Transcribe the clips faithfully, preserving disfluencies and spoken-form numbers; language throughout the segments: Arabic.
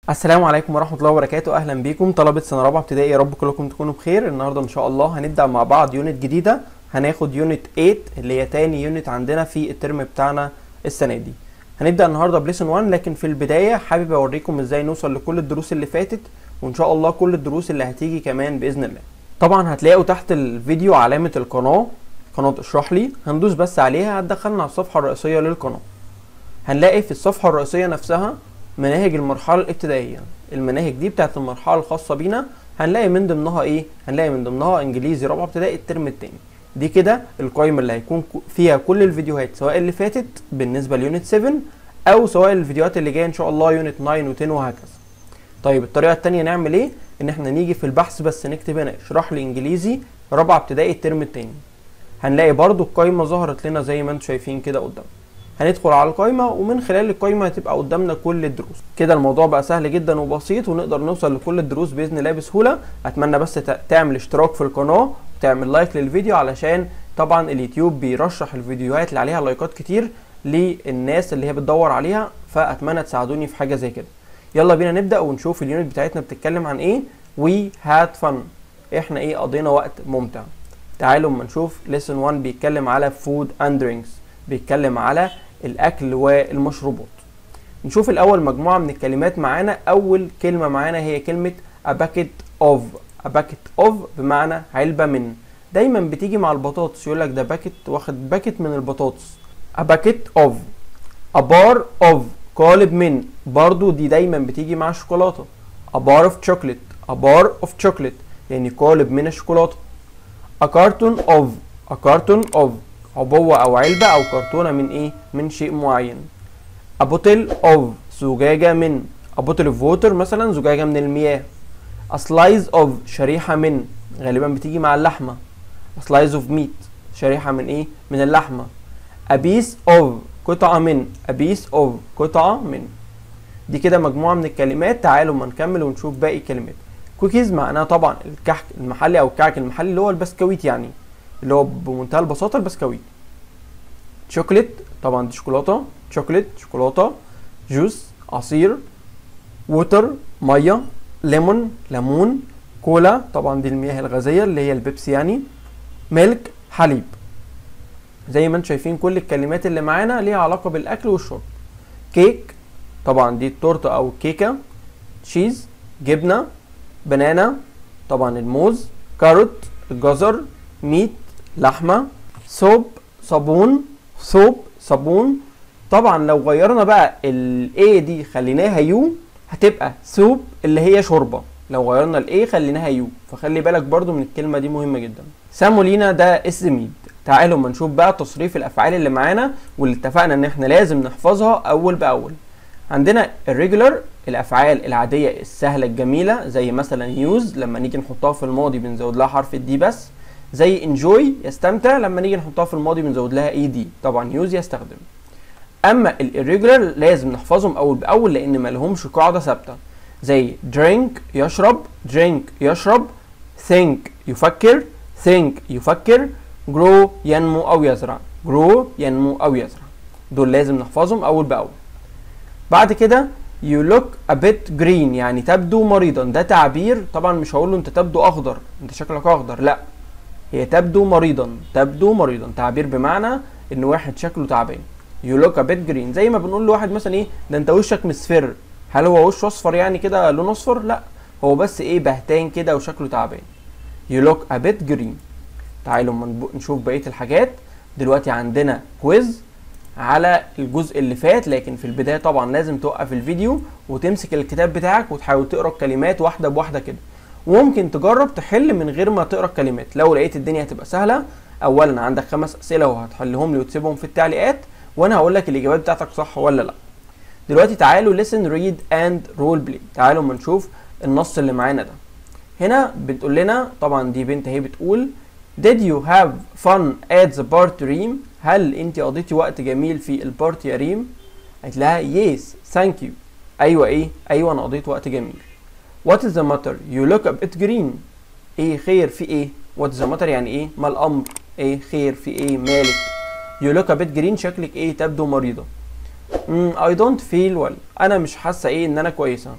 السلام عليكم ورحمة الله وبركاته. أهلا بيكم طلبة سنة رابعة ابتدائي، يا رب كلكم تكونوا بخير. النهاردة إن شاء الله هنبدأ مع بعض يونت جديدة، هناخد يونت تمانية اللي هي تاني يونت عندنا في الترم بتاعنا السنة دي. هنبدأ النهاردة بليسن واحد، لكن في البداية حابب أوريكم إزاي نوصل لكل الدروس اللي فاتت، وإن شاء الله كل الدروس اللي هتيجي كمان بإذن الله. طبعا هتلاقوا تحت الفيديو علامة القناة، قناة اشرح لي، هندوس بس عليها هتدخلنا على الصفحة الرئيسية للقناة. هنلاقي في الصفحة الرئيسية نفسها مناهج المرحلة الابتدائية. المناهج دي بتاعت المرحلة الخاصة بينا، هنلاقي من ضمنها ايه؟ هنلاقي من ضمنها انجليزي رابعة ابتدائي الترم التاني. دي كده القائمة اللي هيكون فيها كل الفيديوهات، سواء اللي فاتت بالنسبة ليونت سبعة او سواء الفيديوهات اللي جاية ان شاء الله يونت تسعة و10 وهكذا. طيب الطريقة التانية نعمل ايه؟ ان احنا نيجي في البحث بس نكتب هنا اشرح لي انجليزي رابعة ابتدائي الترم التاني. هنلاقي برضو القائمة ظهرت لنا زي ما انتم شايفين كده قدام. هندخل على القائمة ومن خلال القائمة هتبقى قدامنا كل الدروس. كده الموضوع بقى سهل جدا وبسيط، ونقدر نوصل لكل الدروس بإذن الله بسهولة. أتمنى بس تعمل اشتراك في القناة وتعمل لايك للفيديو، علشان طبعا اليوتيوب بيرشح الفيديوهات اللي عليها لايكات كتير للناس اللي هي بتدور عليها، فأتمنى تساعدوني في حاجة زي كده. يلا بينا نبدأ ونشوف اليونت بتاعتنا بتتكلم عن ايه. We had fun. احنا ايه؟ قضينا وقت ممتع. تعالوا اما نشوف lesson واحد بيتكلم على food and drinks، بيتكلم على الاكل والمشروبات. نشوف الاول مجموعه من الكلمات معانا. اول كلمه معانا هي كلمه a bucket of. a bucket of بمعنى علبه من. دايما بتيجي مع البطاطس، يقول لك ده باكت، واخد باكت من البطاطس. a bucket of. a bar of قالب من، برضو دي دايما بتيجي مع الشوكولاته. a bar of chocolate. a bar of chocolate يعني قالب من الشوكولاته. a carton of. a carton of عبوة أو علبة أو كرتونة من إيه؟ من شيء معين. a bottle of زجاجة من. a bottle of water مثلا زجاجة من المياه. a slice of شريحة من، غالبا بتيجي مع اللحمة. a slice of meat شريحة من إيه؟ من اللحمة. a piece of قطعة من. a piece of قطعة من. دي كده مجموعة من الكلمات. تعالوا ما نكمل ونشوف باقي الكلمات. كوكيز معناها طبعا الكحك المحلي أو الكعك المحلي اللي هو البسكويت، يعني اللي هو بمنتهى البساطة البسكويت. شوكولات طبعا دي شوكولاتة، شوكولات شوكولاتة. جوس عصير. ووتر مية. ليمون ليمون. كولا طبعا دي المياه الغازية اللي هي البيبسي يعني. ميلك حليب. زي ما انتم شايفين كل الكلمات اللي معانا ليها علاقة بالأكل والشرب. كيك طبعا دي التورتة أو الكيكة. تشيز جبنة. بنانا طبعا الموز. كاروت الجزر. ميت لحمة. صوب صابون. صوب صابون. طبعا لو غيرنا بقى ال A دي خليناها يو هتبقى سوب اللي هي شوربة. لو غيرنا ال A خليناها يو، فخلي بالك برضو من الكلمة دي مهمة جدا. سامولينا ده اسم ميد. تعالوا ما نشوف بقى تصريف الأفعال اللي معانا واللي اتفقنا ان احنا لازم نحفظها أول بأول. عندنا الريجولار الأفعال العادية السهلة الجميلة، زي مثلا يوز لما نيجي نحطها في الماضي بنزود لها حرف الدي بس. زي انجوي يستمتع، لما نيجي نحطها في الماضي بنزود لها اي دي. طبعا يوز يستخدم. اما الirregular لازم نحفظهم اول باول لان ما لهمش قاعده ثابته. زي drink يشرب. drink يشرب. think يفكر. think يفكر. grow ينمو او يزرع. grow ينمو او يزرع. دول لازم نحفظهم اول باول. بعد كده you look a bit green يعني تبدو مريضا. ده تعبير طبعا مش هقول له انت تبدو اخضر، انت شكلك اخضر، لا، هي تبدو مريضا. تبدو مريضا تعبير بمعنى ان واحد شكله تعبان. you look a bit green زي ما بنقول لواحد مثلا ايه ده انت وشك مصفر. هل هو وشه اصفر يعني كده لونه اصفر؟ لا، هو بس ايه بهتان كده وشكله تعبان. you look a bit green. تعالوا نشوف بقية الحاجات. دلوقتي عندنا كويز على الجزء اللي فات، لكن في البداية طبعا لازم توقف الفيديو وتمسك الكتاب بتاعك وتحاول تقرا الكلمات واحدة بواحدة كده، وممكن تجرب تحل من غير ما تقرا الكلمات. لو لقيت الدنيا هتبقى سهله، اولا عندك خمس اسئله وهتحلهم لي وتسيبهم في التعليقات، وانا هقول لك الاجابات بتاعتك صح ولا لا. دلوقتي تعالوا listen read and role play. تعالوا اما نشوف النص اللي معانا ده. هنا بتقول لنا طبعا دي بنت اهي بتقول did you have fun at the party ريم؟ هل انت قضيتي وقت جميل في البارتي يا ريم؟ قالت لها yes thank you. ايوه ايه؟ ايوه انا قضيت وقت جميل. What is the matter? You look a bit green. ايه خير في ايه؟ What is the matter يعني ايه؟ ما الامر؟ ايه خير في ايه؟ مالك؟ You look a bit green شكلك ايه؟ تبدو مريضة. mm, I don't feel well. انا مش حاسة ايه ان انا كويسة.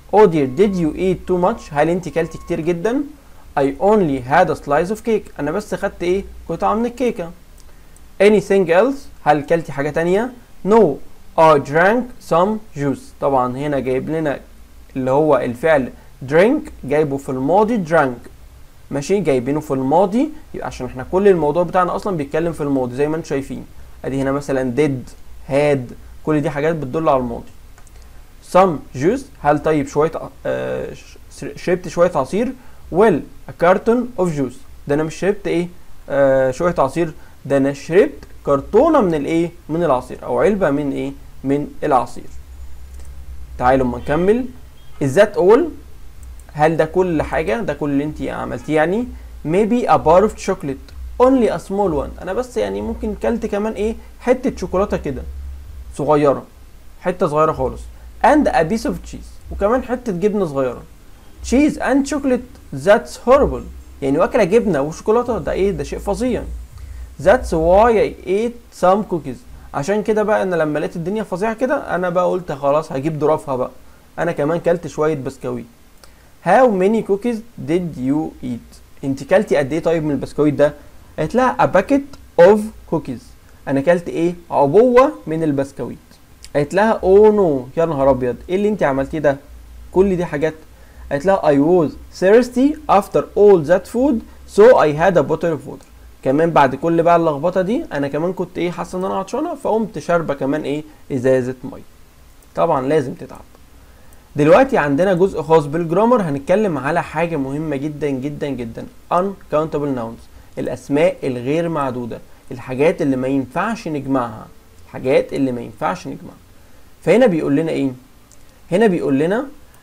Oh dear, did you eat too much؟ هل انت كلتي كتير جدا؟ I only had a slice of cake. انا بس خدت ايه؟ قطعة من الكيكة. Anything else؟ هل كلتي حاجة تانية؟ No, I drank some juice. طبعا هنا جايب لنا اللي هو الفعل drink جايبه في الماضي drank. ماشي، جايبينه في الماضي يبقى عشان احنا كل الموضوع بتاعنا اصلا بيتكلم في الماضي زي ما انتم شايفين. ادي هنا مثلا did had، كل دي حاجات بتدل على الماضي. some juice، هل طيب شوية آه شربت شوية عصير؟ well a carton of juice. ده انا مش شربت ايه آه شوية عصير، ده انا شربت كرتونة من الايه من العصير او علبة من ايه من العصير. تعالوا اما نكمل. is that all؟ هل ده كل حاجة؟ ده كل اللي انت عملتيه يعني؟ maybe a bar of chocolate only a small one. انا بس يعني ممكن كلت كمان ايه حتة شوكولاتة كده صغيرة، حتة صغيرة خالص. and a piece of cheese، وكمان حتة جبنة صغيرة. cheese and chocolate that's horrible، يعني واكلة جبنة وشوكولاتة ده ايه ده شيء فظيع. that's why I ate some cookies، عشان كده بقى انا لما لقيت الدنيا فظيعة كده انا بقى قلت خلاص هجيب ظرافها بقى، انا كمان كلت شوية بسكويت. how many cookies did you eat؟ انت كلتي قد ايه طيب من البسكويت ده؟ قالت لها a packet of cookies، انا كلت ايه عبوة من البسكويت. قالت لها oh no، يا نهار ابيض ايه اللي انت عملتيه ده، كل دي حاجات. قالت لها I was thirsty after all that food so I had a bottle of water. كمان بعد كل بقى اللخبطه دي انا كمان كنت ايه حاسه ان انا عطشانه فقمت شاربه كمان ايه ازازه ميه. طبعا لازم تتعب. دلوقتي عندنا جزء خاص بالجرامر، هنتكلم على حاجه مهمه جدا جدا جدا uncountable nouns، الاسماء الغير معدوده، الحاجات اللي ما ينفعش نجمعها، الحاجات اللي ما ينفعش نجمعها. فهنا بيقول لنا ايه؟ هنا بيقول لنا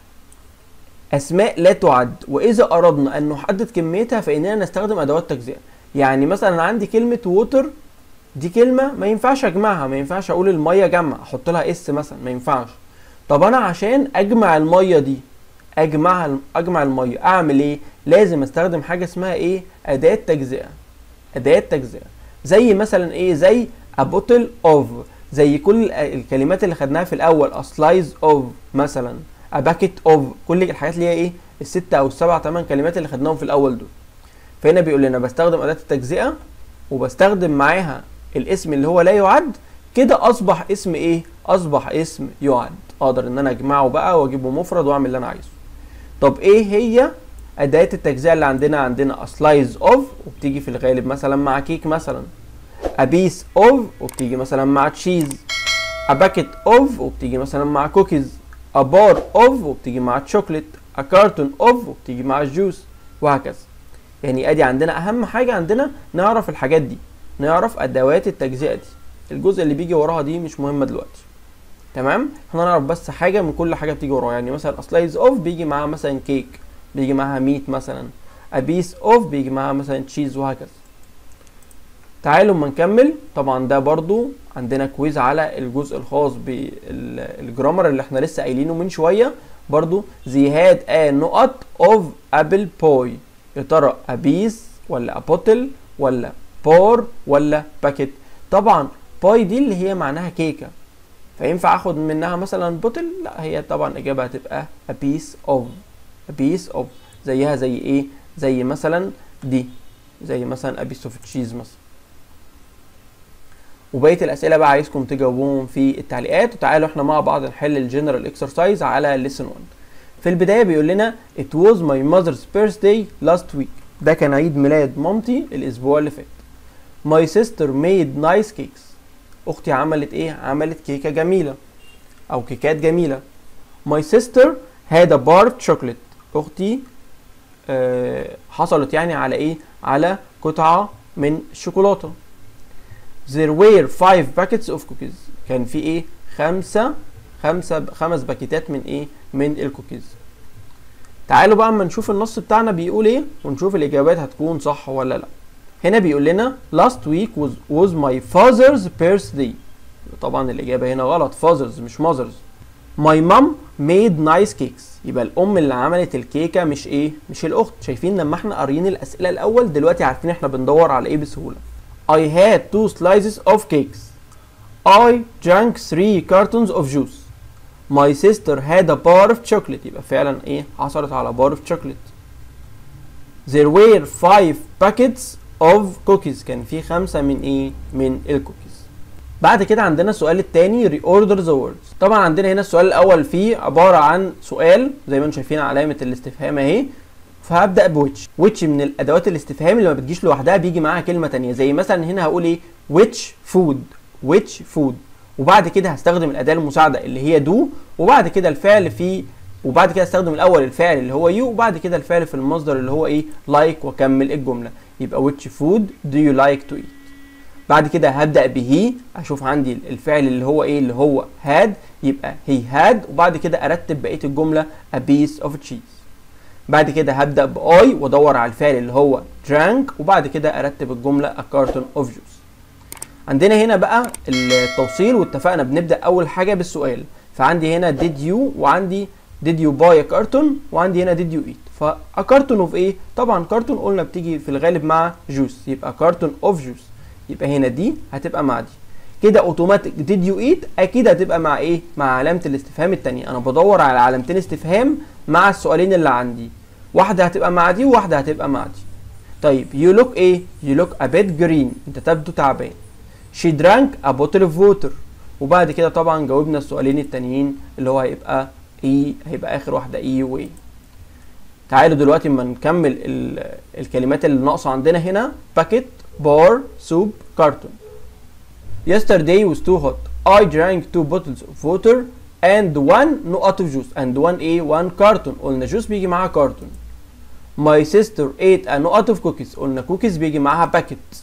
اسماء لا تعد، واذا اردنا ان نحدد كميتها فاننا نستخدم ادوات تجزئه. يعني مثلا عندي كلمه ووتر، دي كلمه ما ينفعش اجمعها، ما ينفعش اقول الميه جمع احط لها اس مثلا، ما ينفعش. طب انا عشان اجمع الميه دي، اجمعها اجمع الميه اعمل ايه؟ لازم استخدم حاجه اسمها ايه؟ اداه تجزئه. اداه تجزئه زي مثلا ايه؟ زي a bottle of، زي كل الكلمات اللي خدناها في الاول a slice of مثلا، a packet of، كل الحاجات اللي هي ايه الستة او السبع ثمان كلمات اللي خدناهم في الاول دول. فهنا بيقول لنا بستخدم اداة التجزئة وبستخدم معاها الاسم اللي هو لا يعد، كده اصبح اسم ايه؟ اصبح اسم يعد، اقدر ان انا اجمعه بقى واجيبه مفرد واعمل اللي انا عايزه. طب ايه هي اداة التجزئة اللي عندنا؟ عندنا a slice of، وبتيجي في الغالب مثلا مع كيك مثلا. a piece of، وبتيجي مثلا مع تشيز. a packet of، وبتيجي مثلا مع كوكيز. a bar of، وبتيجي مع تشوكلت. a carton of، وبتيجي مع الجوس، وهكذا. يعني ادي عندنا اهم حاجة عندنا نعرف الحاجات دي، نعرف ادوات التجزئة دي. الجزء اللي بيجي وراها دي مش مهمة دلوقتي، تمام؟ احنا نعرف بس حاجة من كل حاجة بتيجي وراها. يعني مثلا slice of بيجي معاها مثلا كيك، بيجي معاها ميت مثلا. a piece of بيجي معاها مثلا تشيز، وهكذا. تعالوا اما نكمل. طبعا ده برضو عندنا كويز على الجزء الخاص بالجرامر اللي احنا لسه قايلينه من شوية. برضو they had a نقط of apple pie، يا ترى a piece ولا a bottle ولا bar ولا packet؟ طبعا باي دي اللي هي معناها كيكة، فينفع اخد منها مثلا بوتل؟ لا، هي طبعا اجابة هتبقى a piece of. a piece of زيها زي ايه؟ زي مثلا دي، زي مثلا a piece of cheese مثلا. وبقيه الاسئله بقى عايزكم تجاوبوهم في التعليقات. وتعالوا احنا مع بعض نحل الجنرال اكسرسايز على lesson واحد. في البدايه بيقول لنا it was my mother's birthday last week، ده كان عيد ميلاد مامتي الاسبوع اللي فات. my sister made nice cakes، اختي عملت ايه؟ عملت كيكه جميله او كيكات جميله. my sister had a bar of chocolate، اختي آه حصلت يعني على ايه؟ على قطعه من الشوكولاته. there were five packets of cookies، كان في ايه؟ خمسة خمسة خمس باكيتات من ايه؟ من الكوكيز. تعالوا بقى اما نشوف النص بتاعنا بيقول ايه ونشوف الاجابات هتكون صح ولا لا. هنا بيقول لنا last week was, was my father's birthday، طبعا الاجابة هنا غلط، fathers مش mothers. my mom made nice cakes، يبقى الام اللي عملت الكيكة مش ايه؟ مش الاخت. شايفين لما احنا قاريين الاسئلة الاول دلوقتي عارفين احنا بندور على ايه بسهولة. I had two slices of cakes. I drank three cartons of juice. my sister had a bar of chocolate يبقى فعلا ايه حصلت على bar of chocolate. there were five packets of cookies كان في خمسة من ايه من الكوكيز. بعد كده عندنا السؤال الثاني reorder the words. طبعا عندنا هنا السؤال الاول فيه عباره عن سؤال زي ما انتم شايفين علامه الاستفهام اهي، فهبدا بويتش. ويتش من الادوات الاستفهام اللي ما بتجيش لوحدها بيجي معاها كلمه ثانيه، زي مثلا هنا هقول ايه which food which food، وبعد كده هستخدم الاداه المساعده اللي هي do، وبعد كده الفعل في وبعد كده استخدم الاول الفعل اللي هو you، وبعد كده الفعل في المصدر اللي هو ايه like، واكمل الجمله. يبقى which food do you like to eat. بعد كده هبدأ به، اشوف عندي الفعل اللي هو ايه اللي هو had، يبقى he had، وبعد كده ارتب بقية الجملة a piece of cheese. بعد كده هبدأ ب I وادور على الفعل اللي هو drank، وبعد كده ارتب الجملة a carton of juice. عندنا هنا بقى التوصيل، واتفقنا بنبدأ اول حاجة بالسؤال. فعندي هنا did you، وعندي did you buy a carton، وعندي هنا did you eat. ف a carton of ايه؟ طبعا carton قلنا بتيجي في الغالب مع juice، يبقى carton of juice. يبقى هنا دي هتبقى مع دي كده اوتوماتيك. did you eat اكيد هتبقى مع ايه؟ مع علامه الاستفهام الثانيه. انا بدور على علامتين استفهام مع السؤالين اللي عندي، واحده هتبقى مع دي وواحده هتبقى مع دي. طيب you look ايه؟ you look a bit green، انت تبدو تعبان. she drank a bottle of water، وبعد كده طبعا جاوبنا السؤالين التانيين اللي هو هيبقى ايه، هيبقى اخر واحده ايه وايه. تعالوا دلوقتي اما نكمل الكلمات اللي ناقصه عندنا هنا. باكيت، bar, soup, carton. Yesterday was too hot. I drank two bottles of water and one نقط of juice and one a one carton. قلنا juice بيجي معاها carton. My sister ate a نقط of cookies. قلنا cookies بيجي معاها packet.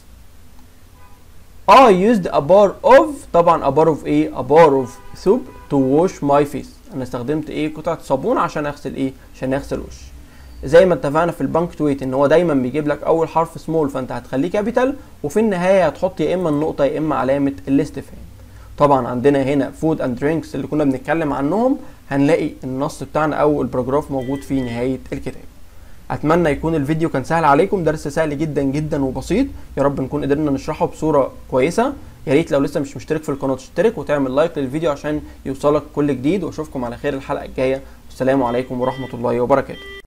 I used a bar of، طبعا a bar of ايه؟ a bar of soap to wash my face. انا استخدمت ايه؟ قطعة صابون عشان اغسل ايه؟ عشان اغسل وشي. زي ما اتفقنا في البنكتويت ان هو دايما بيجيب لك اول حرف سمول، فانت هتخليه كابيتال، وفي النهايه هتحط يا اما النقطه يا اما علامه الاستفهام. طبعا عندنا هنا فود اند درينكس اللي كنا بنتكلم عنهم، هنلاقي النص بتاعنا او الباراجراف موجود في نهايه الكتاب. اتمنى يكون الفيديو كان سهل عليكم، درس سهل جدا جدا وبسيط، يا رب نكون قدرنا نشرحه بصوره كويسه. يا ريت لو لسه مش مشترك في القناه تشترك وتعمل لايك للفيديو عشان يوصلك كل جديد، واشوفكم على خير الحلقه الجايه. والسلام عليكم ورحمه الله وبركاته.